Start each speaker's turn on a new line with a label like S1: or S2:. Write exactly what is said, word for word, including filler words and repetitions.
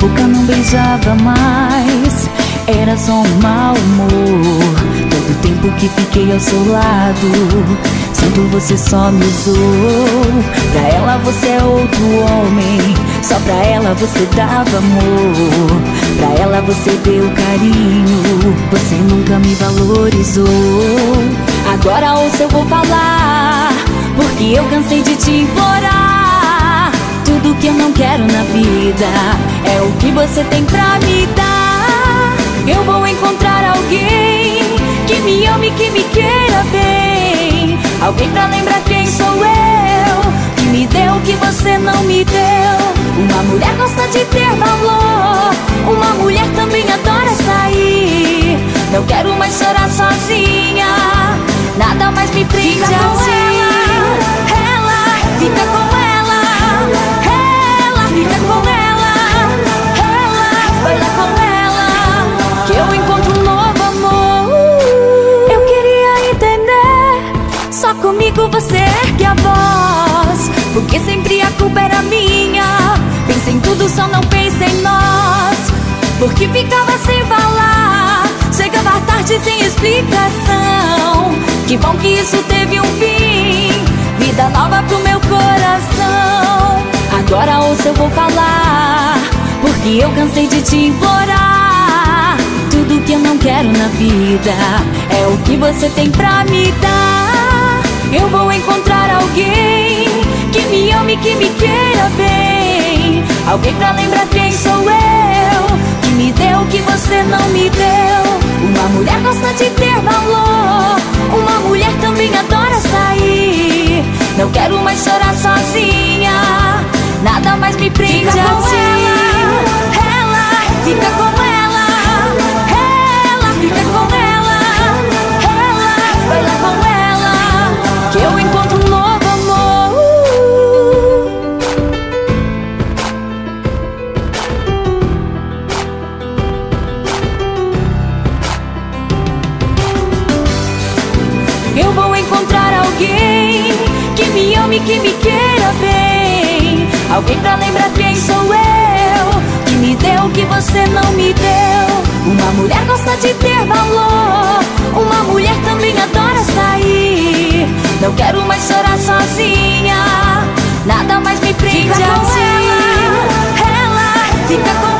S1: boca não beijava mais, era só um mau humor. Todo tempo que fiquei ao seu lado, sinto você só me usou. Pra ela você é outro homem, só pra ela você dava amor. Pra ela você deu carinho, você nunca me valorizou. Agora ouça, eu vou falar, porque eu cansei de te implorar. Tudo que eu não quero na vida é o que você tem pra me dar. Eu vou encontrar alguém que me ame, que me queira bem. Alguém pra lembrar quem sou eu, que me deu o que você não me deu. Uma mulher gosta de ter valor, uma mulher também adora sair. Não quero mais chorar sozinha, nada mais me prende a ti. Ela, fica com ela, ela, fica com ela, ela, vai lá com ela, que eu encontro um novo amor. Eu queria entender, só comigo você ergue a voz, porque sempre a culpa era minha. Pensei em tudo, só não pensei em nós, porque ficava sem falar, chegava tarde sem explicação. Que bom que isso teve um fim, vida nova pro meu coração. Agora ouça, eu vou falar, porque eu cansei de te implorar. Tudo que eu não quero na vida é o que você tem pra me dar. Eu vou encontrar alguém que me ame, que me queira bem. Alguém pra lembrar quem sou eu, que me deu o que você não me deu. Uma mulher gosta de ter valor, uma mulher também adora sair. Não quero mais chorar sozinha, nada mais me prende a ti. Ela, fica com ela, ela, fica com ela, ela, vai lá com ela, que eu encontro um novo amor. Eu vou encontrar alguém que me ame, que me queira bem. Alguém pra lembrar quem sou eu, que me deu o que você não me deu. Uma mulher gosta de ter valor, uma mulher também adora sair. Não quero mais chorar sozinha, nada mais me prende a ti. Ela, fica com